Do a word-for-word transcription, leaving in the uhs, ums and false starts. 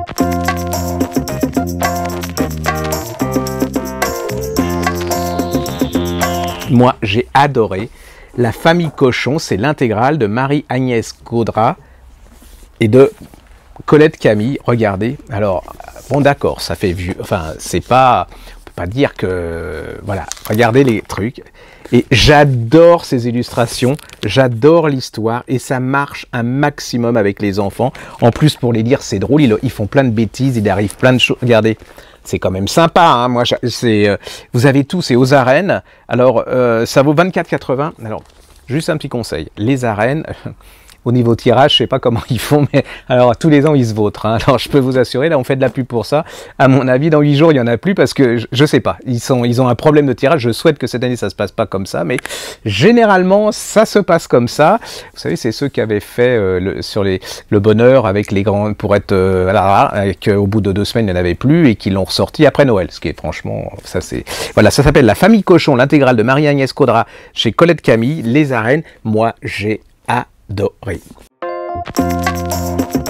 Moi, j'ai adoré. La famille Cochon, c'est l'intégrale de Marie-Agnès Caudra et de Colette Camille. Regardez. Alors, bon, d'accord, ça fait vieux. Enfin, c'est pas... On peut pas dire que... Voilà, regardez les trucs. Et j'adore ces illustrations, j'adore l'histoire et ça marche un maximum avec les enfants. En plus, pour les lire, c'est drôle, ils, ils font plein de bêtises, il arrive plein de choses. Regardez, c'est quand même sympa, hein. Moi, c'est, euh, vous avez tout, c'est aux arènes. Alors, euh, ça vaut vingt-quatre quatre-vingts. Alors, juste un petit conseil, les arènes... Au niveau tirage, je sais pas comment ils font, mais alors tous les ans ils se vautrent. Hein. Alors je peux vous assurer, là on fait de la pub pour ça. À mon avis, dans huit jours il y en a plus parce que je, je sais pas. Ils sont, ils ont un problème de tirage. Je souhaite que cette année ça se passe pas comme ça, mais généralement ça se passe comme ça. Vous savez, c'est ceux qui avaient fait euh, le, sur les, le bonheur avec les grands pour être euh, voilà, avec euh, au bout de deux semaines il n'y en avait plus et qui l'ont ressorti après Noël. Ce qui est franchement, ça c'est voilà, ça s'appelle La Famille Cochon, l'intégrale de Marie-Agnès Caudra chez Colette Camille, Les Arènes. Moi j'ai adoré.